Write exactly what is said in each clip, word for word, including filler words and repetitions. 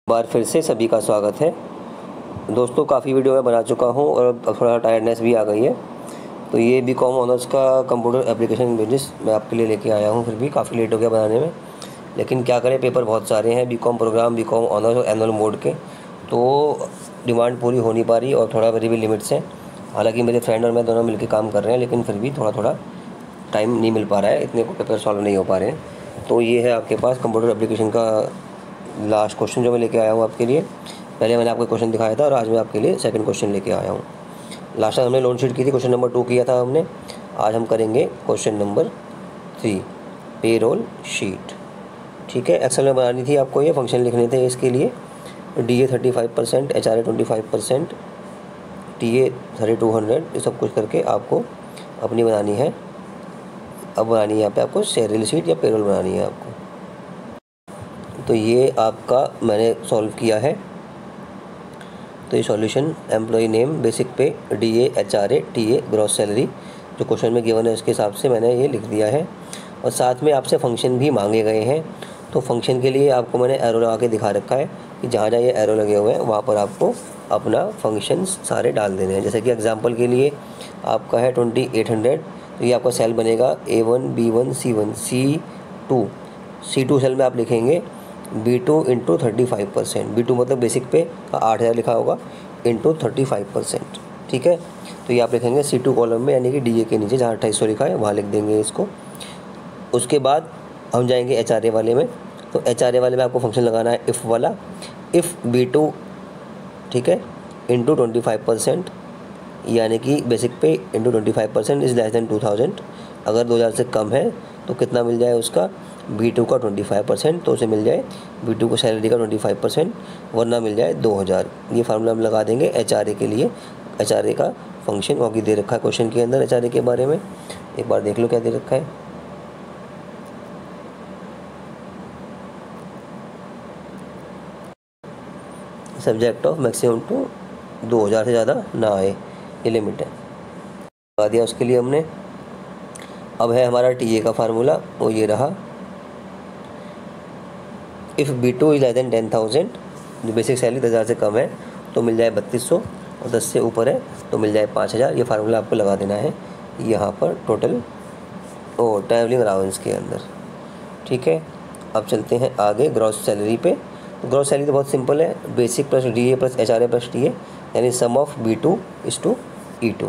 बार फिर से सभी का स्वागत है। दोस्तों, काफ़ी वीडियो मैं बना चुका हूं और अब थोड़ा टायर्डनेस भी आ गई है। तो ये बी कॉम ऑनर्स का कंप्यूटर एप्लीकेशन बिजनेस मैं आपके लिए लेके आया हूं। फिर भी काफ़ी लेट हो गया बनाने में, लेकिन क्या करें, पेपर बहुत सारे हैं, B com programme, B com honours और एनुअल मोड के, तो डिमांड पूरी हो नहीं पा रही और थोड़ा मेरी भी लिमिट्स हैं। हालाँकि मेरे फ्रेंड और मैं दोनों मिलकर काम कर रहे हैं, लेकिन फिर भी थोड़ा थोड़ा टाइम नहीं मिल पा रहा है, इतने को पेपर सॉल्व नहीं हो पा रहे हैं। तो ये है आपके पास कंप्यूटर एप्लीकेशन का लास्ट क्वेश्चन जो मैं लेके आया हूँ आपके लिए। पहले मैंने आपको क्वेश्चन दिखाया था और आज मैं आपके लिए सेकंड क्वेश्चन लेके आया हूँ। लास्ट टाइम हमने लोन शीट की थी, क्वेश्चन नंबर टू किया था हमने। आज हम करेंगे question number three, payroll sheet. ठीक है, एक्सेल में बनानी थी आपको, ये फंक्शन लिखने थे इसके लिए। D A thirty five percent, H R A twenty five percent, T A thirty two hundred, ये सब कुछ करके आपको अपनी बनानी है। अब बनानी है यहाँ पे आपको सैलरी शीट या पेरोल बनानी है आपको। तो ये आपका मैंने सॉल्व किया है। तो ये solution, employ name, basic pay, D A, H R A, T A, gross salary जो क्वेश्चन में गिवन है उसके हिसाब से मैंने ये लिख दिया है। और साथ में आपसे फंक्शन भी मांगे गए हैं। तो फंक्शन के लिए आपको मैंने एरो लगा के दिखा रखा है कि जहाँ जहाँ ये एरो लगे हुए हैं वहाँ पर आपको अपना फंक्शंस सारे डाल देने हैं। जैसे कि एग्जाम्पल के लिए आपका है ट्वेंटी एट हंड्रेड, तो ये आपका सेल बनेगा A one, B one, C one, C two. C two cell में आप लिखेंगे B two into thirty five percent. B two मतलब बेसिक पे का आठ हज़ार लिखा होगा इंटू थर्टी फाइव परसेंट। ठीक है, तो ये आप लिखेंगे सी टू कॉलम में, यानी कि डी ए के नीचे जहाँ अट्ठाईस सौ लिखा है वहाँ लिख देंगे इसको। उसके बाद हम जाएंगे एच आर ए वाले में। तो एच आर ए वाले में आपको फंक्शन लगाना है इफ़ वाला, इफ़ बी टू, ठीक है, इंटू ट्वेंटी फाइव परसेंट, यानी कि basic pay into twenty five percent is less than two thousand. अगर दो हज़ार से कम है तो कितना मिल जाए उसका, बी टू का ट्वेंटी फाइव परसेंट, तो उसे मिल जाए बी टू को सैलरी का ट्वेंटी फाइव परसेंट, वरना मिल जाए दो हज़ार। ये फार्मूला हम लगा देंगे एच आर ए के लिए। एच आर ए का फंक्शन वहाँ दे रखा है क्वेश्चन के अंदर। एच आर ए के बारे में एक बार देख लो क्या दे रखा है। सब्जेक्ट ऑफ मैक्सिमम टू दो हज़ार से ज़्यादा ना आए, ये लिमिट है, लगा दिया उसके लिए हमने। अब है हमारा टी ए का फार्मूला, वो ये रहा, if B two is less than ten thousand, जो बेसिक सैलरी दस हज़ार से कम है तो मिल जाए बत्तीस सौ, और दस से ऊपर है तो मिल जाए पाँच हज़ार। ये फार्मूला आपको लगा देना है यहाँ पर टोटल ओ ट्रैवलिंग अलाउंस के अंदर। ठीक है, अब चलते हैं आगे ग्रॉस सैलरी पे। तो ग्रॉस सैलरी तो बहुत सिंपल है, basic plus D A plus H R A plus T A, यानी sum of B two is to E two.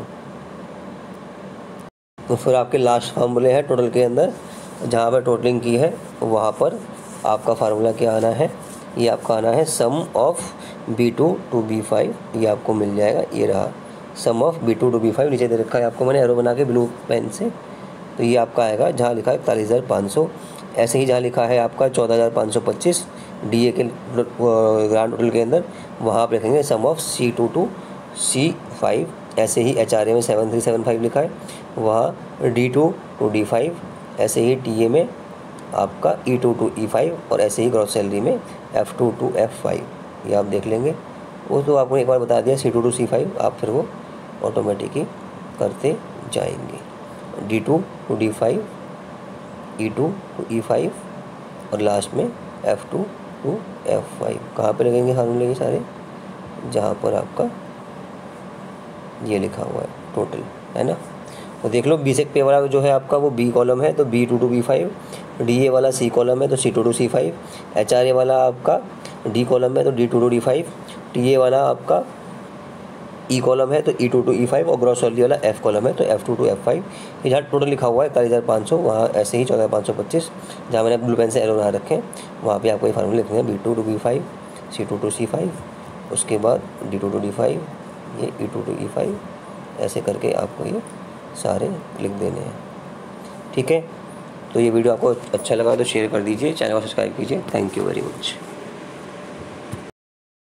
तो फिर आपके लास्ट फार्मूले हैं टोटल के अंदर, जहाँ पर टोटलिंग की है वहाँ पर आपका फार्मूला क्या आना है, ये आपका आना है sum of B to to be five. ये आपको मिल जाएगा, ये रहा सम of B to to be फाइव, नीचे दे रखा है आपको मैंने एरो बना के ब्लू पेन से। तो ये आपका आएगा जहाँ लिखा है इकतालीस हज़ार पाँच सौ। ऐसे ही जहाँ लिखा है आपका चौदह हज़ार पाँच सौ पच्चीस डी ए के ग्रांड टोटल के अंदर, वहाँ आप लिखेंगे sum of C two to C five. ऐसे ही एच आर ए में सेवन थ्री सेवन फाइव लिखा है, वहाँ D two to D five. ऐसे ही टी ए में आपका E two to E five, और ऐसे ही ग्रॉस सैलरी में F two to F five. ये आप देख लेंगे, वो तो आपको एक बार बता दिया, C two to C five, आप फिर वो ऑटोमेटिक ही करते जाएंगे। D two to D five, E two to E five, और लास्ट में F two to F five. कहाँ पे लगेंगे फार्मूले ये सारे, जहाँ पर आपका ये लिखा हुआ है टोटल, है ना। तो देख लो, बेसिक पे वाला जो है आपका वो बी कॉलम है, तो B to to be five, D A वाला सी कॉलम है तो C two to C five, H R A वाला आपका डी कॉलम है तो D two to D five, T A वाला आपका ई कॉलम है तो E two to E five, और ग्रॉस सैलरी वाला एफ कॉलम है तो F two to F five. ये जहाँ टोटल लिखा हुआ है इकतालीस हज़ार पाँच सौ, वहाँ ऐसे ही चौदह हज़ार पाँच सौ पच्चीस, जहाँ मैंने ब्लू पेन से एरो बना रखे हैं वहाँ पे आपको ये फार्मूले लिखने हैं, B to to be five, C two to C five, उसके बाद D two to D five, ये E two to E five, ऐसे करके आपको ये सारे लिख देने हैं। ठीक है, तो ये वीडियो आपको अच्छा लगा तो शेयर कर दीजिए, चैनल को सब्सक्राइब कीजिए। Thank you very much.